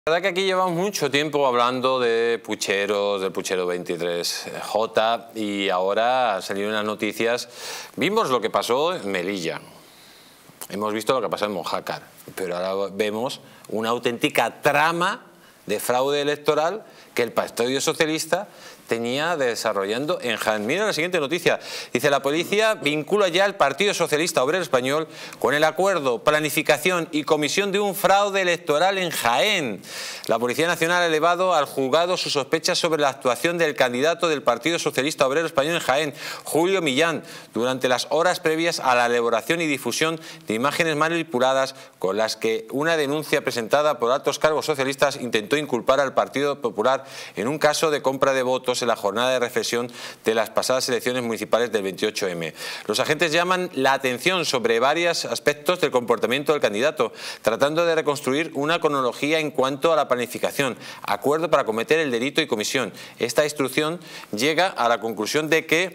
La verdad que aquí llevamos mucho tiempo hablando de pucheros, del puchero 23J, y ahora salieron las noticias. Vimos lo que pasó en Melilla, hemos visto lo que pasó en Mojácar, pero ahora vemos una auténtica trama de fraude electoral que el Partido Socialista tenía desarrollando en Jaén. Mira la siguiente noticia. Dice: la policía vincula ya al Partido Socialista Obrero Español con el acuerdo, planificación y comisión de un fraude electoral en Jaén. La Policía Nacional ha elevado al juzgado sus sospechas sobre la actuación del candidato del Partido Socialista Obrero Español en Jaén, Julio Millán, durante las horas previas a la elaboración y difusión de imágenes manipuladas con las que una denuncia presentada por altos cargos socialistas intentó inculpar al Partido Popular en un caso de compra de votos en la jornada de reflexión de las pasadas elecciones municipales del 28M. Los agentes llaman la atención sobre varios aspectos del comportamiento del candidato, tratando de reconstruir una cronología en cuanto a la planificación, acuerdo para cometer el delito y comisión. Esta instrucción llega a la conclusión de que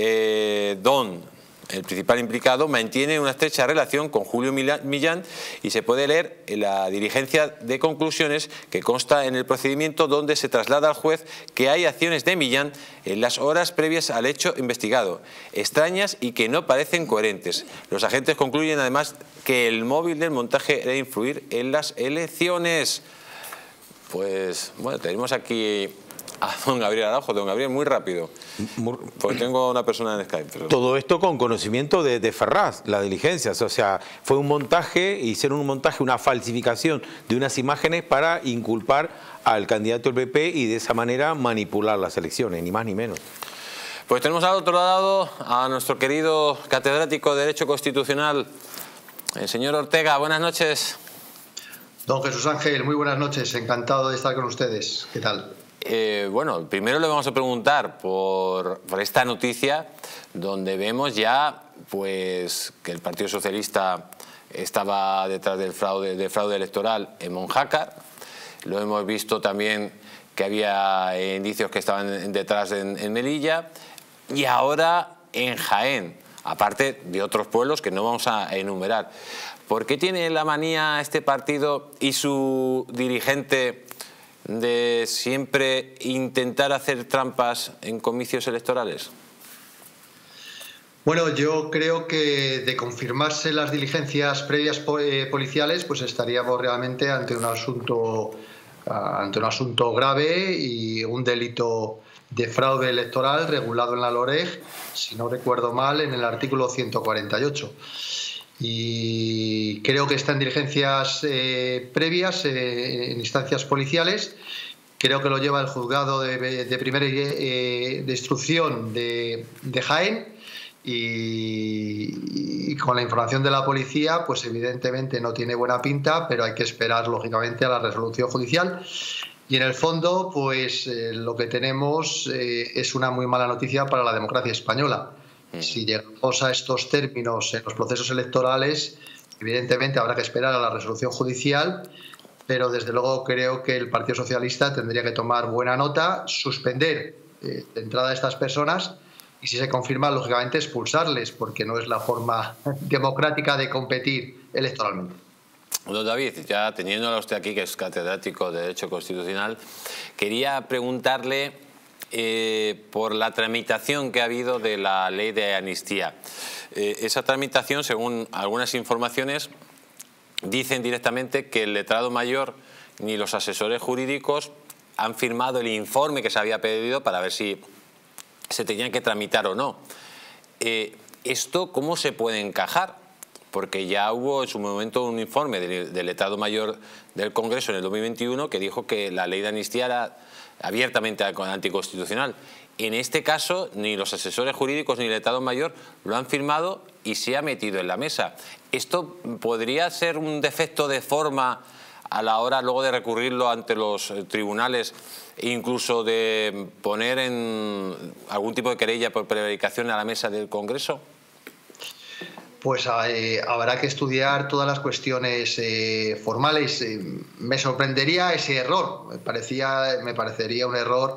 el principal implicado, mantiene una estrecha relación con Julio Millán, y se puede leer en la diligencia de conclusiones que consta en el procedimiento, donde se traslada al juez que hay acciones de Millán en las horas previas al hecho investigado, extrañas y que no parecen coherentes. Los agentes concluyen además que el móvil del montaje era influir en las elecciones. Pues bueno, tenemos aquí a don Gabriel Araujo. Don Gabriel, muy rápido, porque tengo una persona en Skype. Pero... Todo esto con conocimiento de Ferraz, las diligencias, o sea, fue un montaje, hicieron un montaje, una falsificación de unas imágenes para inculpar al candidato del PP y de esa manera manipular las elecciones, ni más ni menos. Pues tenemos al otro lado a nuestro querido catedrático de Derecho Constitucional, el señor Ortega. Buenas noches. Don Jesús Ángel, muy buenas noches, encantado de estar con ustedes. ¿Qué tal? Bueno, primero le vamos a preguntar por esta noticia, donde vemos ya pues que el Partido Socialista estaba detrás del fraude electoral en Mojácar. Lo hemos visto también que había indicios que estaban detrás en Melilla, y ahora en Jaén, aparte de otros pueblos que no vamos a enumerar. ¿Por qué tiene la manía este partido y su dirigente de siempre intentar hacer trampas en comicios electorales? Bueno, yo creo que de confirmarse las diligencias previas policiales, pues estaríamos realmente ante un asunto grave y un delito de fraude electoral regulado en la LOREG, si no recuerdo mal, en el artículo 148. Y creo que están diligencias previas en instancias policiales. Creo que lo lleva el juzgado de primera de instrucción de Jaén, y con la información de la policía, pues evidentemente no tiene buena pinta, pero hay que esperar lógicamente a la resolución judicial. Y en el fondo, pues lo que tenemos es una muy mala noticia para la democracia española. Si llegamos a estos términos en los procesos electorales, evidentemente habrá que esperar a la resolución judicial, pero desde luego creo que el Partido Socialista tendría que tomar buena nota, suspender de entrada a estas personas, y si se confirma, lógicamente expulsarles, porque no es la forma democrática de competir electoralmente. Don David, ya teniéndolo usted aquí, que es catedrático de Derecho Constitucional, quería preguntarle por la tramitación que ha habido de la ley de amnistía. Esa tramitación, según algunas informaciones, dicen directamente que el letrado mayor ni los asesores jurídicos han firmado el informe que se había pedido para ver si se tenían que tramitar o no. ¿Esto cómo se puede encajar? Porque ya hubo en su momento un informe del letrado mayor del Congreso en el 2021 que dijo que la ley de amnistía era abiertamente anticonstitucional. En este caso, ni los asesores jurídicos ni el letrado mayor lo han firmado y se ha metido en la mesa. ¿Esto podría ser un defecto de forma a la hora luego de recurrirlo ante los tribunales e incluso de poner en algún tipo de querella por prevaricación a la mesa del Congreso? Pues habrá que estudiar todas las cuestiones formales. Me sorprendería ese error. Me parecería un error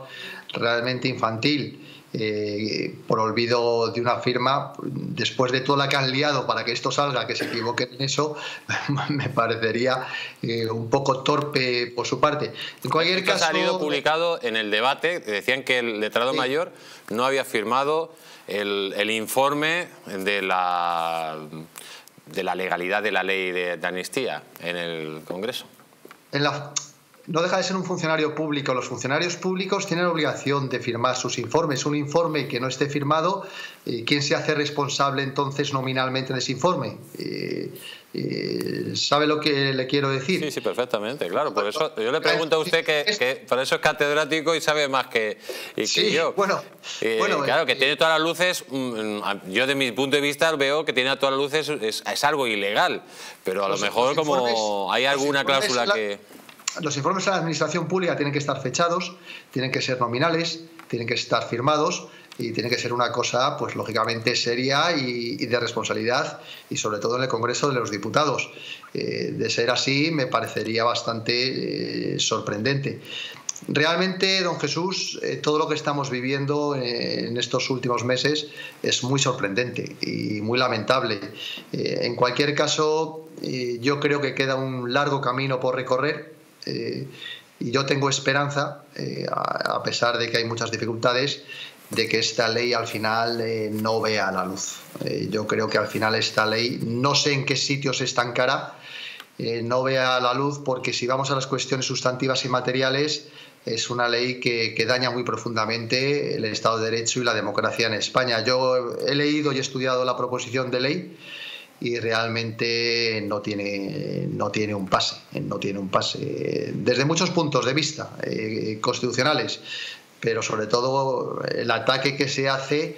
realmente infantil, por olvido de una firma, después de toda la que han liado para que esto salga, que se equivoquen en eso, me parecería un poco torpe por su parte. En cualquier caso, ha salido publicado en el debate, decían que el letrado mayor no había firmado el informe de la legalidad de la ley de amnistía en el Congreso. No deja de ser un funcionario público. Los funcionarios públicos tienen la obligación de firmar sus informes. Un informe que no esté firmado, ¿quién se hace responsable entonces nominalmente de ese informe? ¿Sabe lo que le quiero decir? Sí, sí, perfectamente, claro. Por eso yo le pregunto a usted que por eso es catedrático y sabe más que yo. Bueno, claro, que tiene todas las luces. Yo de mi punto de vista veo que tiene todas las luces es algo ilegal, pero a lo mejor como hay alguna cláusula que... Los informes a la administración pública tienen que estar fechados, tienen que ser nominales, tienen que estar firmados y tiene que ser una cosa, pues lógicamente seria y de responsabilidad, y sobre todo en el Congreso de los Diputados. De ser así, me parecería bastante sorprendente. Realmente, don Jesús, todo lo que estamos viviendo en estos últimos meses es muy sorprendente y muy lamentable. En cualquier caso, yo creo que queda un largo camino por recorrer. Y yo tengo esperanza, a pesar de que hay muchas dificultades, de que esta ley al final no vea la luz. Yo creo que al final esta ley, no sé en qué sitio se estancará, no vea la luz, porque si vamos a las cuestiones sustantivas y materiales, es una ley que daña muy profundamente el Estado de Derecho y la democracia en España. Yo he leído y he estudiado la proposición de ley y realmente no tiene un pase desde muchos puntos de vista constitucionales, pero sobre todo el ataque que se hace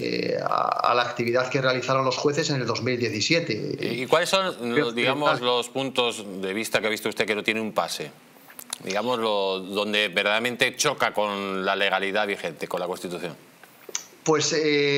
a la actividad que realizaron los jueces en el 2017. ¿Y cuáles son, digamos, los puntos de vista que ha visto usted que no tiene un pase? Digamos, donde verdaderamente choca con la legalidad vigente, con la Constitución. Pues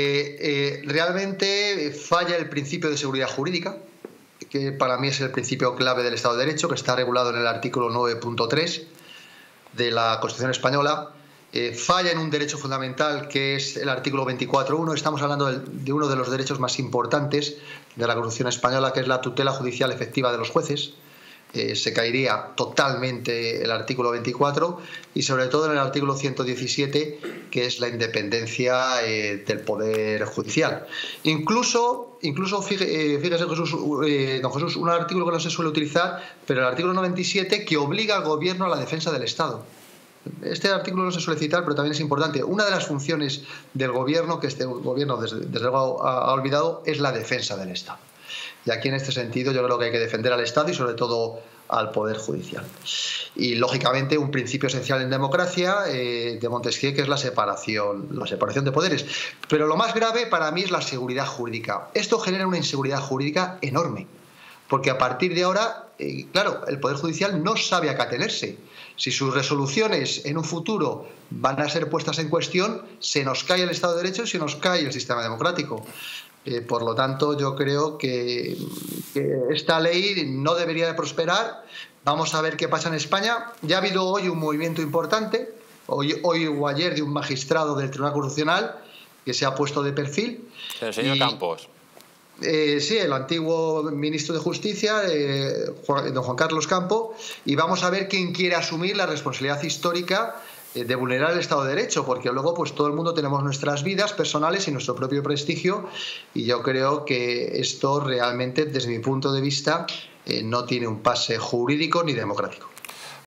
realmente falla el principio de seguridad jurídica, que para mí es el principio clave del Estado de Derecho, que está regulado en el artículo 9.3 de la Constitución española. Falla en un derecho fundamental, que es el artículo 24.1. Estamos hablando de uno de los derechos más importantes de la Constitución española, que es la tutela judicial efectiva de los jueces. Se caería totalmente el artículo 24 y sobre todo en el artículo 117, que es la independencia del Poder Judicial. Incluso fíjese, Jesús, don Jesús, un artículo que no se suele utilizar, pero el artículo 97, que obliga al Gobierno a la defensa del Estado. Este artículo no se suele citar, pero también es importante. Una de las funciones del Gobierno, que este Gobierno desde luego ha olvidado, es la defensa del Estado. Y aquí en este sentido yo creo que hay que defender al Estado y sobre todo al Poder Judicial. Y lógicamente un principio esencial en democracia de Montesquieu, que es la separación de poderes. Pero lo más grave para mí es la seguridad jurídica. Esto genera una inseguridad jurídica enorme, porque a partir de ahora, claro, el Poder Judicial no sabe a qué atenerse. Si sus resoluciones en un futuro van a ser puestas en cuestión, se nos cae el Estado de Derecho y se nos cae el sistema democrático. Por lo tanto, yo creo que esta ley no debería de prosperar. Vamos a ver qué pasa en España. Ya ha habido hoy un movimiento importante, hoy o ayer, de un magistrado del Tribunal Constitucional que se ha puesto de perfil. El señor Campos. Sí, el antiguo ministro de Justicia, don Juan Carlos Campo, y vamos a ver quién quiere asumir la responsabilidad histórica de vulnerar el Estado de Derecho, porque luego pues todo el mundo tenemos nuestras vidas personales y nuestro propio prestigio, y yo creo que esto realmente, desde mi punto de vista, no tiene un pase jurídico ni democrático.